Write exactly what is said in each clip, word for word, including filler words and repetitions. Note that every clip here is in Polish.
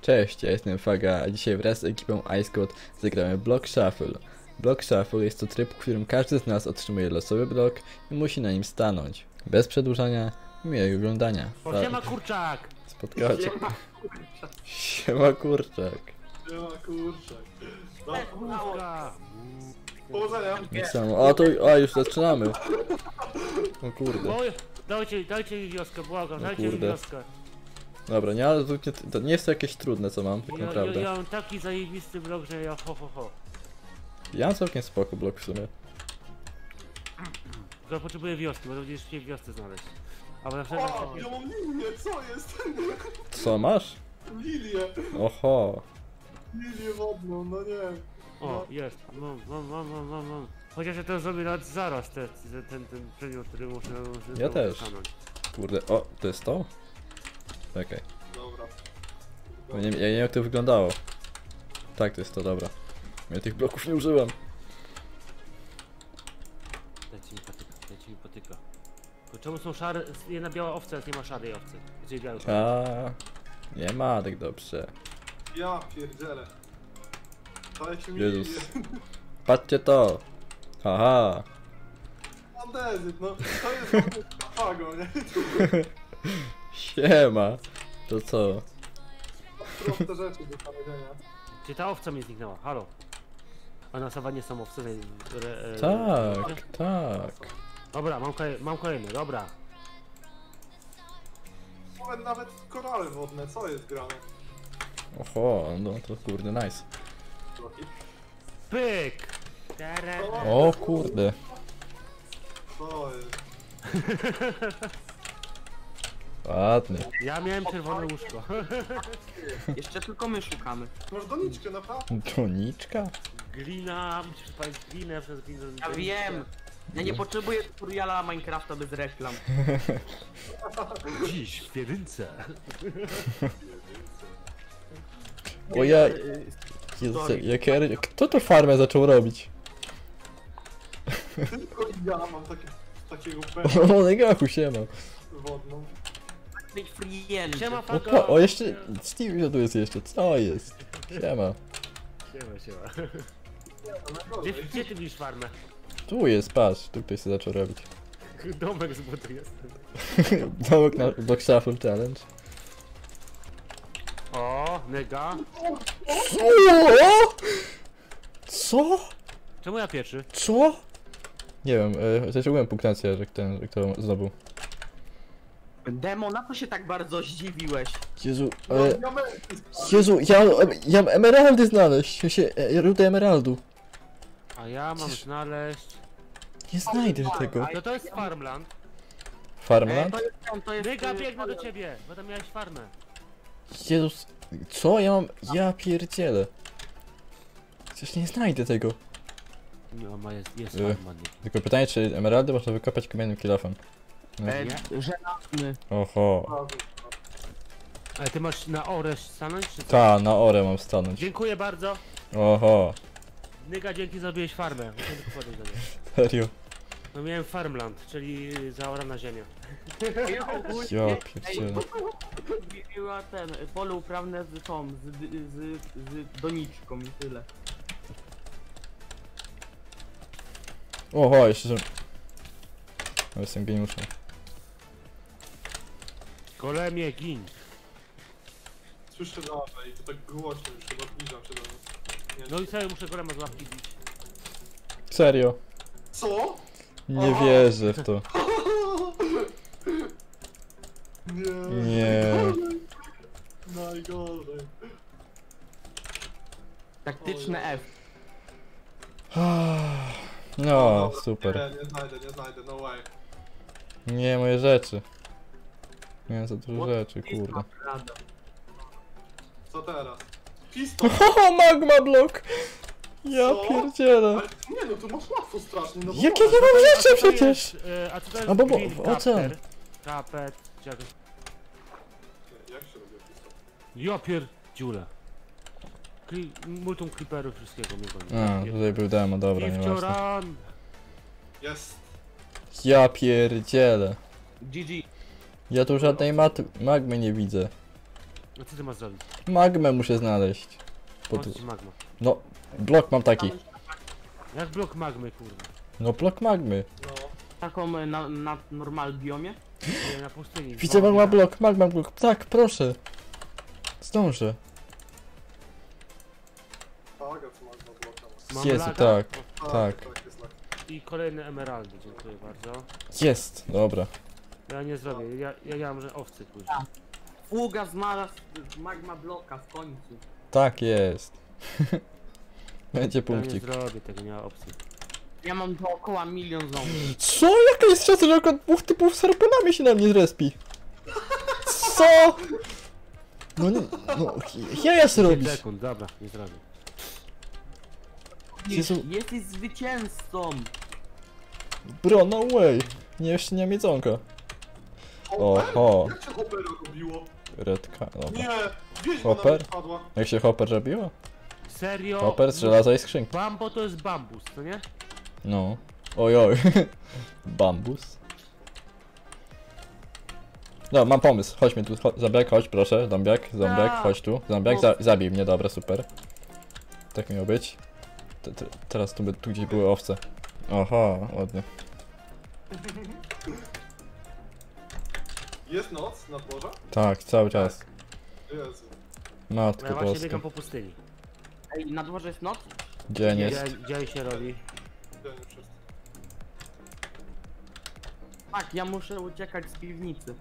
Cześć, ja jestem Faga, a dzisiaj wraz z ekipą IceCode zagramy Block Shuffle. Block Shuffle jest to tryb, w którym każdy z nas otrzymuje losowy blok i musi na nim stanąć. Bez przedłużania, miłego oglądania. O, siema kurczak! Spotkacie. Siema kurczak. Siema kurczak. No, Kurczak! powodzenia. Tak samo. A to, a już zaczynamy. O kurde. Oj, dajcie, dajcie mi wioskę, błagam, O dajcie mi kurde. wioskę. Dobra, nie, ale to nie, to nie jest to jakieś trudne co mam, tak Ja, ja, naprawdę. ja mam taki zajebisty blok, że ja ho ho ho. Ja mam całkiem spoko blok w sumie. Tylko potrzebuję wioski, bo to będziesz chcieli wioskę znaleźć. Albo na przykład... O, ja mam lilię, co jest? Co masz? Lilię. Oho. Lilię wodną, no nie. O, jest. Mam, mam, mam, mam, mam, mam. Chociaż ja to zrobię nawet zaraz, te, ten, ten, ten przedmiot, który muszę... muszę Ja też. stanąć. Kurde, o, to jest to? Czekaj. Dobra. Ja nie, ja nie wiem jak to wyglądało. Tak, to jest to, dobra. Ja tych bloków nie użyłem. Dajcie mi patyka, dajcie mi patyka. Tylko czemu są szare... jedna biała owca, jak nie ma szarej owcy? Gdzie biały? A, nie ma tak dobrze. Ja pierdzielę. Dajcie mi Jezus. lilię. Patrzcie to. Haha. Andezyt, no. To jest fago, nie? Siema. To co? Proste rzeczy do powiedzenia. Gdzie ta owca mi zniknęła? Halo? A na sawannie są owce... Re, e, Tak, tak. Dobra, mam, kolej, mam kolejny, dobra. Nawet, nawet korale wodne, co jest grane? Oho, no to kurde, nice. Bloki. Pyk! Tara. O kurde. Co jest? Ładny. Ja miałem czerwone łóżko. Jeszcze tylko my szukamy. Masz doniczkę, naprawdę? Doniczka? Glina, musisz spalić glinę przez glinę. Ja wiem! Ja nie potrzebuję tutoriala Minecrafta bez reklam. Dziś w jedynce. O ja... Jezu, jak ja... Kto to farmę zaczął robić? Tylko ja mam takie, takiego pęka O, na gachu siema. wodną. Być friend. Siema O, faga. pa, o jeszcze... Steve tu jest jeszcze, co jest? Siema. Siema, siema. Nie, no Gdzie, najgorzej. gdzie ty widzisz farmę? Tu jest, patrz, tu ktoś się zaczął robić. Domek z buty jest. Dołek na Block Shuffle Challenge. O, nega. Co? Co? Czemu ja pierwszy? Co? Nie wiem, e, zacząłem punktację, że ten, że kto zdobył. Demo, na co się tak bardzo zdziwiłeś? Jezu, No, e, diamenty. Jezu, ja, ja mam emeraldy znaleźć, w sensie, e, rudę emeraldu. A ja mam znaleźć... Nie znajdę tego. No to jest farmland. E, Farmland? to jest ten, to jest... Nega, y, biegnę do ciebie, bo tam miałeś farmę. Jezus, co? Ja mam, ja pierdzielę. Przecież nie znajdę tego. No, ma jest, jest Y. farmland. Tylko pytanie, czy emeraldy można wykopać kamiennym kilofem? No. E, żelazny. Oho. Ale ty masz na oresz stanąć, czy co? Ta, na orę mam stanąć. Dziękuję bardzo. Oho. Nyga, dzięki, zrobiłeś farmę. Muszę tylko podejść do niej. Serio? No miałem farmland, czyli zaorana ziemia. Ja ogólnie... Ja Ej, pierdzielę. była ten, pole uprawne z tą, z, z, z doniczką i tyle. Oho, jeszcze że... No, jestem geniuszem. Golemie, gin. Słyszę lawę i to tak głośno już chyba zbliżam się do nas. Nie, No i sobie muszę golema z łapki bić. Serio? Co? Nie Aha. wierzę w to. Nie. Nie. Najgorzej. Taktyczne F. No, Nie, super. nie znajdę, nie znajdę, no way. Nie, moje rzeczy. Nie, za dużo rzeczy, kurde. Rada. Co teraz? Piston! Haha, magma block! Ja Co? pierdzielę. Ale nie no, tu masz łatwo strasznie, no bo Jak ja masz- nie mam A rzeczy co to przecież! jest, e, a co to jest A bo- bo- green w ocean. capper? Kapet, czy jakoś... Jak się robi piston? Ja pierdziule. Kli... Multum creeperów, wszystkiego mnie goni. A, tutaj był demo, dobra, nieważne. Wczoraj. Jest. Ja pierdzielę. G G. Ja tu żadnej mat magmy nie widzę. No co ty masz zrobić? Magmę muszę znaleźć. Po Pod... co ci magma? No, blok mam taki. Jak blok magmy, kurwa? No, blok magmy. No. Taką e, na, na normal biomie? Nie, na pustyni. Widzę Dwa- magma blok, magma blok. Tak, proszę. Zdążę. Tak, a co magma bloka ma? Mam Jezu, laga? tak. Tak, Tak. tak, jest lag. I kolejne emeraldy, dziękuję bardzo. Jest, dobra. Ja nie zrobię, ja, ja, ja mam, że owcy później. Fuga znalazł magma bloka w końcu. Tak jest. Będzie Ja nie punkcik. zrobię tego, nie ma opcji. Ja mam dookoła milion zombie. Co? Jaka jest szansa, że akurat dwóch typów z harpunami się na mnie zrespi? Co? No nie, no, ja co robisz? sekund, dobra, nie zrobię. Jezu. Jesteś zwycięzcą! Bro, no way. Nie, jeszcze nie mam jedzonka. Hopper? Oho. Jak się Hoppera robiło? Redka, dobra. Nie! Wiedźma Hopper? nawet padła. Jak się hopper robiło? Serio? Hopper z żelaza i skrzynki. Bambo to jest bambus, co nie? No. Oj, oj. Bambus. No, mam pomysł. Chodźmy tu. Cho Zombiak, chodź proszę. Zombiak, zombiak, A. chodź tu. Zombiak, za zabij mnie, dobra, super. Tak miało być. Te te teraz tu, by- tu gdzieś były owce. Aha, ładnie. Jest noc na dworze? Tak, cały czas. Jezu. Matko Ja właśnie boska. biegam po pustyni. Ej, na dworze jest noc? Dzień jest. Dzień, dzień się robi. Ja nie wszyscy. Tak, ja muszę uciekać z piwnicy.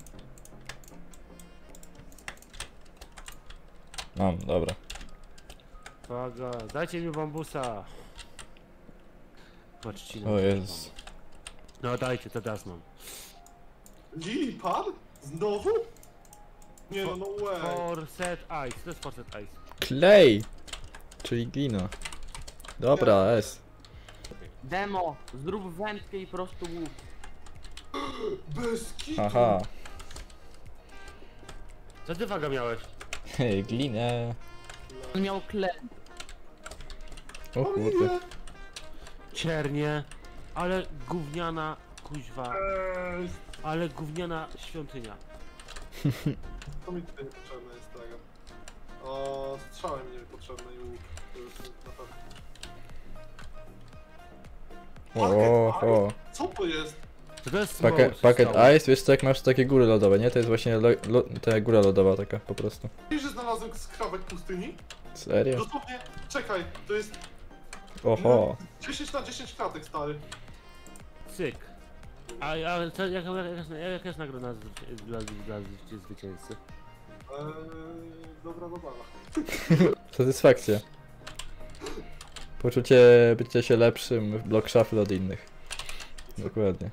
Mam, dobra. Uwaga, dajcie mi bambusa. Patrzcie O Jezus. No dajcie, to teraz mam. Lili padł? Znowu? Nie no, no way. Forset Ice, to jest Forset Ice. Klej! Czyli glina. Dobra, S. Demo, zrób wędkę i po prostu łuk. Bez kitu. Aha. Co ty waga miałeś? Hej, glinę. On miał klej. O O kurde. nie. Ciernie, ale gówniana kuźwa, Ej, ale gówniana świątynia. to mi tutaj niepotrzebne jest tego. O, strzały mi niepotrzebne i łuk. To już na pewno. O, o. Co to jest? To to jest Packet, smoke, packet stone. Ice, wiesz co, jak masz takie góry lodowe, nie? To jest właśnie lo, lo, ta góra lodowa taka, po prostu. Wiesz, że znalazłem skrawek pustyni? Serio? Dosłownie, czekaj, to jest Oho. dziesięć na dziesięć kratek, stary. Cyk. A, a co, jaka, jaka, jaka jest nagroda dla, dla, dla zwycięzcy? Eee, dobra, dobra. Satysfakcja. Poczucie bycia się lepszym w Block Shuffle od innych. Dokładnie.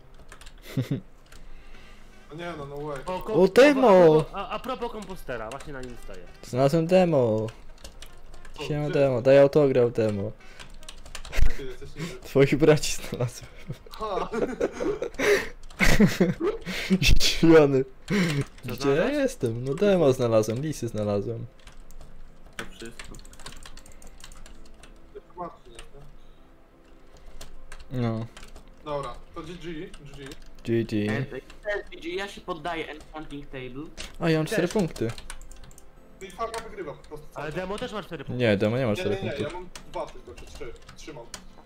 No nie no, no way. O, ko- O, demo! A, propos- a, a propos kompostera, właśnie na nim stoję. Znalazłem demo. O, Siema ty- demo, daj autograf demo. Ty jesteś niby. Twoich braci znalazłem. Ha! Zdziwiony. Co Gdzie ja znalazłeś? jestem? No demo znalazłem, lisy znalazłem. To wszystko. Matki, nie? No. Dobra, to G G. G G. G G. Gdzie ja się poddaję Enchanting Table. A ja mam Też. cztery punkty. I Farga wygrywa po prostu. Ale demo też ma cztery punkty. Nie, demo nie ma Nie, cztery nie, nie, ja punktów. mam dwa tylko, czy trzy. Trzymam.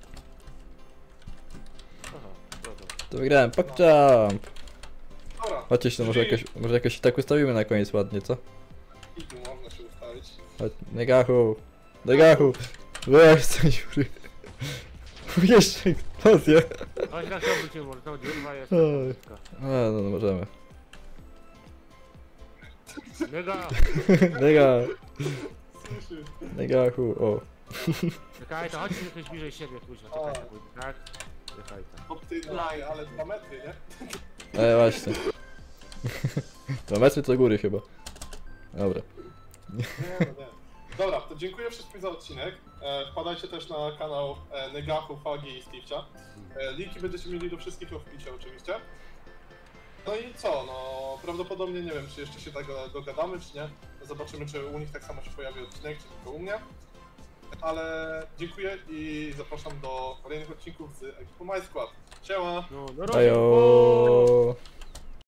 Aha, dobra. To wygrałem, PogChamp! Dobra, Chodźcie się, może jakoś, może jakoś się tak ustawimy na koniec ładnie, co? i tu można się ustawić. Chodź, Negachu! Negachu! Weź coś, Jury. Jeszcze eksplozję. Chodź na to wrócimy, może to dwa jest. Oj. A, no, no możemy. Mega! Nega, Słyszy. Negachu, o. Czekaj, to chodź jakieś bliżej siebie, kuźwa, czekaj, czekaj, tak? Czekaj, tak. Ty, no, ale dwa metry, nie? Ale właśnie. Dwa metry to góry chyba. Dobra. Nie, no nie. Dobra, to dziękuję wszystkim za odcinek. E, wpadajcie też na kanał e, Negachu, Fagi i Steve'cia. E, linki będziecie mieli do wszystkich w wpisie oczywiście. No i co, no prawdopodobnie nie wiem, czy jeszcze się tak dogadamy, czy nie. Zobaczymy, czy u nich tak samo się pojawi odcinek, czy tylko u mnie. Ale dziękuję i zapraszam do kolejnych odcinków z ekipą My Squad. Siema! No, no Ajo.